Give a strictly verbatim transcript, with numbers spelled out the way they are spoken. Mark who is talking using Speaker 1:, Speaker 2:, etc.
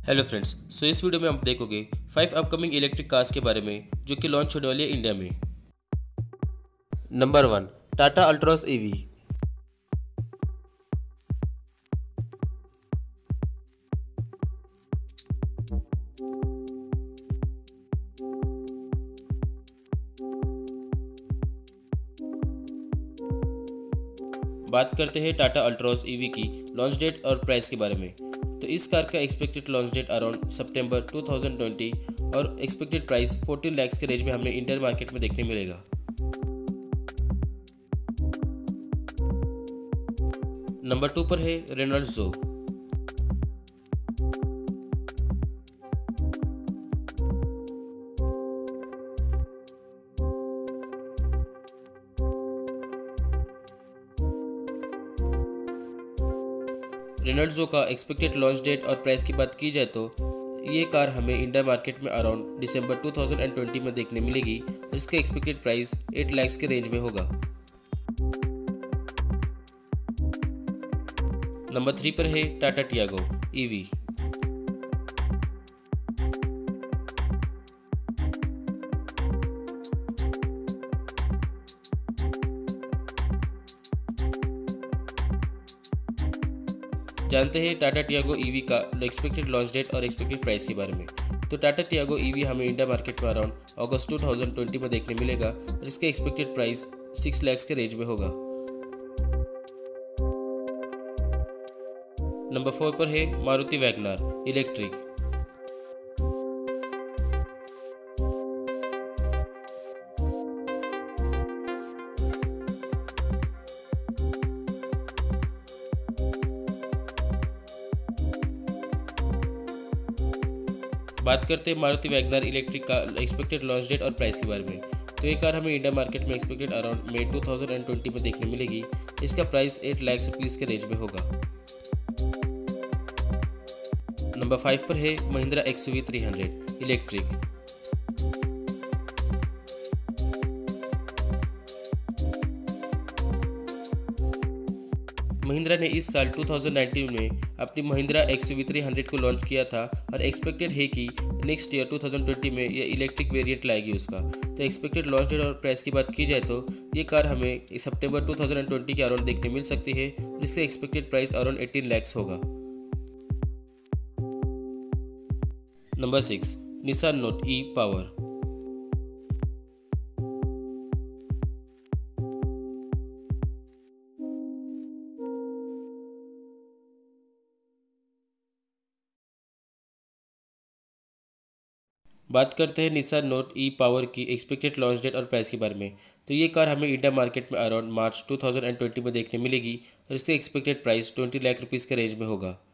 Speaker 1: Hello friends. सो इस video में हम देखोगे फाइव अपकमिंग इलेक्ट्रिक कार्स के बारे में जो कि लॉन्च होने वाली है इंडिया में। Number one, Tata Altroz EV. बात करते हैं टाटा अल्ट्रॉस ईवी की लॉन्च डेट और प्राइस के बारे में। तो इस कार का एक्सपेक्टेड लॉन्च डेट अराउंड सितंबर टू थाउजेंड ट्वेंटी और एक्सपेक्टेड प्राइस फोर्टीन लाख के रेंज में हमें इंडियन मार्केट में देखने मिलेगा। नंबर टू पर है रेनॉल्ट जो। रेनॉल्ट जो का एक्सपेक्टेड लॉन्च डेट और प्राइस की बात की जाए तो ये कार हमें इंडिया मार्केट में अराउंड दिसंबर टू थाउजेंड ट्वेंटी में देखने मिलेगी और इसका एक्सपेक्टेड प्राइस एट लाख के रेंज में होगा। नंबर थ्री पर है टाटा टियागो ईवी। जानते हैं टाटा टियागो ईवी का एक्सपेक्टेड लॉन्च डेट और एक्सपेक्टेड प्राइस के बारे में। तो टाटा टियागो ईवी हमें इंडिया मार्केट में अराउंड अगस्त टू थाउजेंड ट्वेंटी में देखने मिलेगा और इसका एक्सपेक्टेड प्राइस सिक्स लाख के रेंज में होगा। नंबर फोर पर है मारुति वैगनार इलेक्ट्रिक। बात करते हैं मारुति वैगनार इलेक्ट्रिक का एक्सपेक्टेड लॉन्च डेट और प्राइस के बारे में। तो ये कार हमें इंडिया मार्केट में एक्सपेक्टेड अराउंड मई टू थाउजेंड ट्वेंटी में देखने मिलेगी। इसका प्राइस एट लाख रुपीज़ के रेंज में होगा। नंबर फाइव पर है Mahindra XUV three hundred electric. Mahindra ने इस साल टू थाउजेंड नाइनटीन में अपनी महिंद्रा एक्सयूवी थ्री हंड्रेड को लॉन्च किया था और एक्सपेक्टेड है कि next year two thousand twenty में ये इलेक्ट्रिक वेरिएंट लाएगी उसका। तो एक्सपेक्टेड लॉन्च डेट और प्राइस की बात की जाए तो ये कार हमें सितंबर टू थाउजेंड ट्वेंटी के अराउंड देखने मिल सकती है और इसका expected price around eighteen lakhs होगा। Number six, Nissan Note e power. बात करते हैं निसान नोट ई पावर की एक्सपेक्टेड लॉन्च डेट और प्राइस के बारे में। तो ये कार हमें इंडिया मार्केट में around March two thousand twenty में देखने मिलेगी और इसका expected price twenty lakh rupees के रेंज में होगा।